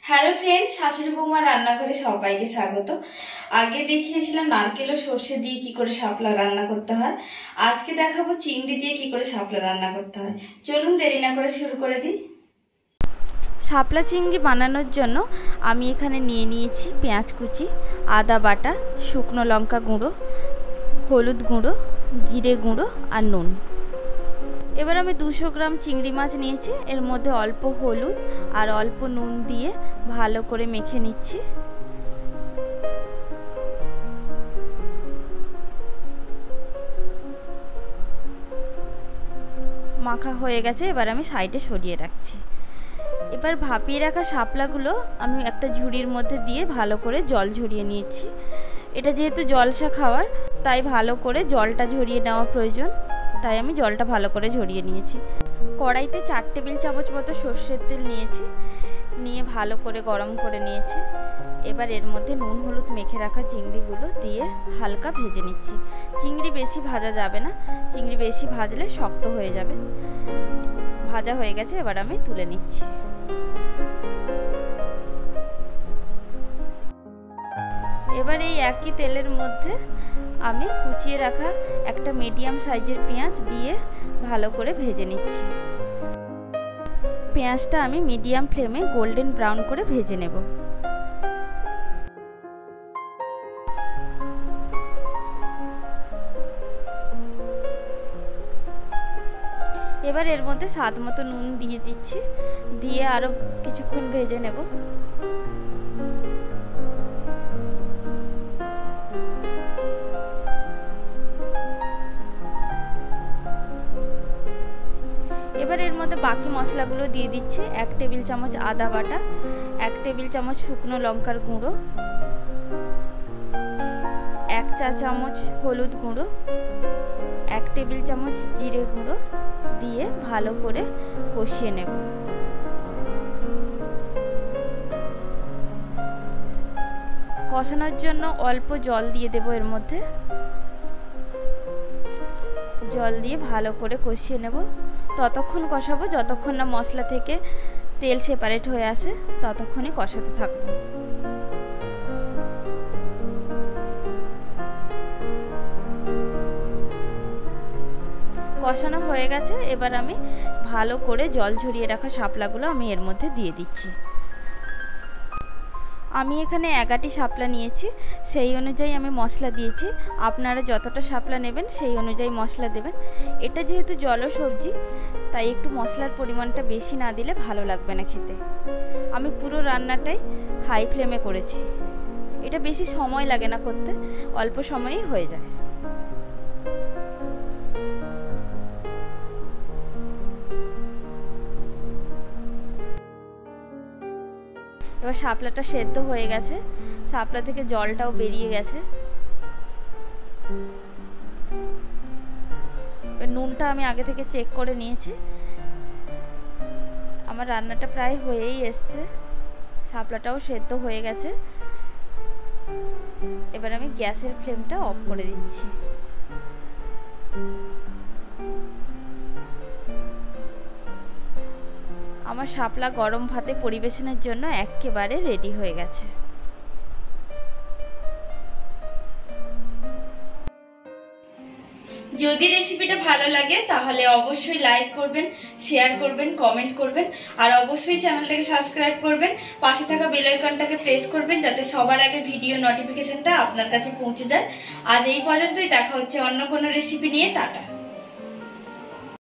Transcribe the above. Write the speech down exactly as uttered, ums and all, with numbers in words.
Hello friends, শাশুড়ি বৌমা রান্নাঘরে সবাইকে স্বাগত। আগে দেখিয়েছিলাম নারকেল ও সর্ষে দিয়ে কি করে শাপলা রান্না করতে হয়। আজকে দেখাবো চিংড়ি দিয়ে কি করে শাপলা রান্না করতে হয়। চলুন দেরি না করে শুরু করে দিই। শাপলা চিংড়ি বানানোর জন্য আমি এখানে নিয়ে নিয়েছি পেঁয়াজ কুচি, আদা বাটা, শুকনো লঙ্কা গুঁড়ো, হলুদ গুঁড়ো, জিরে গুঁড়ো আর নুন। এবার আমি দুশো গ্রাম চিংড়ি মাছ নিয়েছি। এর মধ্যে অল্প হলুদ আর অল্প নুন দিয়ে ভালো করে মেখে নিচ্ছি। মাখা হয়ে গেছে, এবার আমি সাইডে সরিয়ে রাখছি। এবার ভাপিয়ে রাখা শাপলাগুলো আমি একটা ঝুড়ির মধ্যে দিয়ে ভালো করে জল ঝরিয়ে নিয়েছি। এটা যেহেতু জলসা খাবার, তাই ভালো করে জলটা ঝরিয়ে নেওয়া প্রয়োজন, তাই আমি জলটা ভালো করে ঝরিয়ে নিয়েছি। কড়াইতে চার টেবিল চামচ মতো সর্ষের তেল নিয়েছি, নিয়ে ভালো করে গরম করে নিয়েছি। এবার এর মধ্যে নুন হলুদ মেখে রাখা চিংড়িগুলো দিয়ে হালকা ভেজে নিচ্ছি। চিংড়ি বেশি ভাজা যাবে না, চিংড়ি বেশি ভাজলে শক্ত হয়ে যাবে। ভাজা হয়ে গেছে, এবার আমি তুলে নিচ্ছি। এবার এই একই তেলের মধ্যে আমি কুচিয়ে রাখা একটা মিডিয়াম সাইজের পেঁয়াজ দিয়ে ভালো করে ভেজে নিচ্ছি। পেঁয়াজটা আমি মিডিয়াম ফ্লেমে গোল্ডেন ব্রাউন করে ভেজে নেব। এবার এর মধ্যে স্বাদ মতো নুন দিয়ে দিচ্ছি, দিয়ে আরো কিছুক্ষণ ভেজে নেব। এবার এর মধ্যে বাকি মশলাগুলো দিয়ে দিচ্ছি। এক টেবিল চামচ আদা বাটা, এক টেবিল চামচ শুকনো লঙ্কার গুঁড়ো, এক চা চামচ হলুদ গুঁড়ো, এক টেবিল চামচ জিরে গুঁড়ো দিয়ে ভালো করে কষিয়ে নেব। কষানোর জন্য অল্প জল দিয়ে দেব। এর মধ্যে জল দিয়ে ভালো করে কষিয়ে নেব। ততক্ষণ কষাবো যতক্ষণ না মশলা থেকে তেল সেপারেট হয়ে আসে, ততক্ষণই কষাতে থাকবো। কষানো হয়ে গেছে, এবার আমি ভালো করে জল ঝরিয়ে রাখা শাপলাগুলো আমি এর মধ্যে দিয়ে দিচ্ছি। আমি এখানে এগারোটি শাপলা নিয়েছি, সেই অনুযায়ী আমি মশলা দিয়েছি। আপনারা যতটা শাপলা নেবেন সেই অনুযায়ী মশলা দেবেন। এটা যেহেতু জল সবজি, তাই একটু মশলার পরিমাণটা বেশি না দিলে ভালো লাগবে না খেতে। আমি পুরো রান্নাটাই হাই ফ্লেমে করেছি। এটা বেশি সময় লাগে না করতে, অল্প সময়েই হয়ে যায়। এবার শাপলাটা সেদ্ধ হয়ে গেছে, শাপলা থেকে জলটাও বেরিয়ে গেছে। নুনটা আমি আগে থেকে চেক করে নিয়েছি। আমার রান্নাটা প্রায় হয়েই এসছে, শাপলাটাও সেদ্ধ হয়ে গেছে। এবার আমি গ্যাসের ফ্লেমটা অফ করে দিচ্ছি। আমার শাপলা গরম ভাতে পরিবেশনের জন্য একেবারে রেডি হয়ে গেছে। যদি রেসিপিটা ভালো লাগে তাহলে অবশ্যই লাইক করবেন, শেয়ার করবেন, কমেন্ট করবেন, আর অবশ্যই চ্যানেলটাকে সাবস্ক্রাইব করবেন। পাশে থাকা বেল আইকনটাকে প্রেস করবেন যাতে সবার আগে ভিডিও নোটিফিকেশনটা আপনার কাছে পৌঁছে যায়। আজ এই পর্যন্তই, দেখা হচ্ছে অন্য কোনো রেসিপি নিয়ে। টাটা।